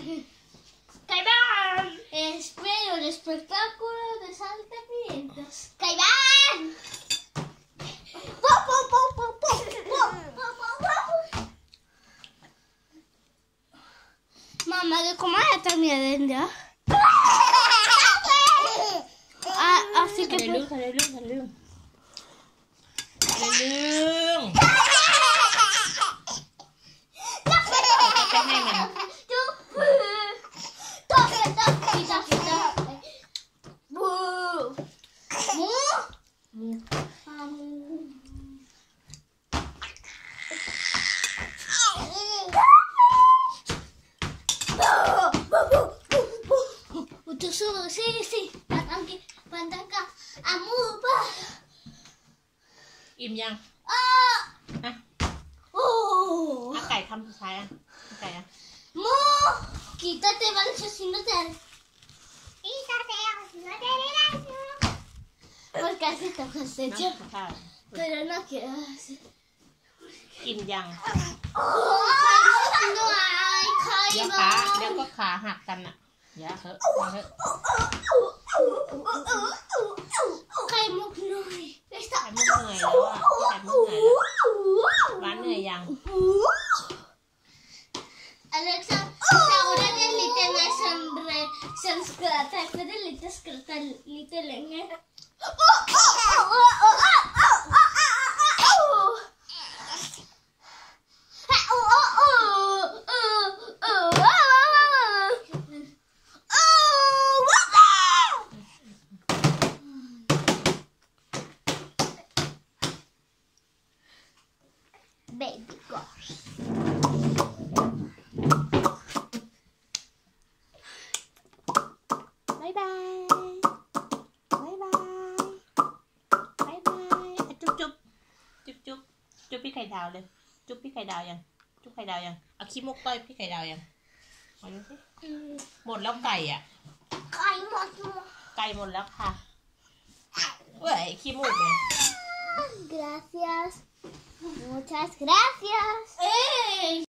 ¡Caimán! Espero el espectáculo de saltamientos. ¡Caimán! Mamma, che com'è la mia denda? Así que... ทะลึ่งทะลึ่งทะลึ่งทะลึ่งไปให้มัน Sí, pantanca, amuba. อิ่มยัง Ah, อ่ะ oh, ไก่คำสุดท้ายอ่ะไก่อ่ะ mo, quítate, Vanessa, si no te. Quítate, si no te relajo. Porque así te has น้ำ hecho, ข้าว pero no quiero hacer. อิ่มยัง No hay เดี๋ยว caída. ก็ขาหักกันอ่ะอย่าเถอะอย่าเถอะ Caimok no hay. ไข่มุกเหนื่อยแล้วอ่ะไข่มุกเหนื่อยแล้วร้านเหนื่อยยัง Alexa, ahora que lite me skrata, puede lite skrata lite länge. Baby gosh. Bye bye. Bye bye. Bye bye. จุ๊บจุ๊บจุ๊บจุ๊บจุ๊บพี่ไข่ดาวเลยจุ๊บพี่ไข่ดาวยังจุ๊บไข่ดาวยังเอาขี้มุกต้อยพี่ไข่ดาวยังมาดูสิหมดแล้วไก่อ่ะ ไก่หมดแล้วค่ะเว้ยขี้มุกเลย Gracias. Muchas gracias. ¡Ey!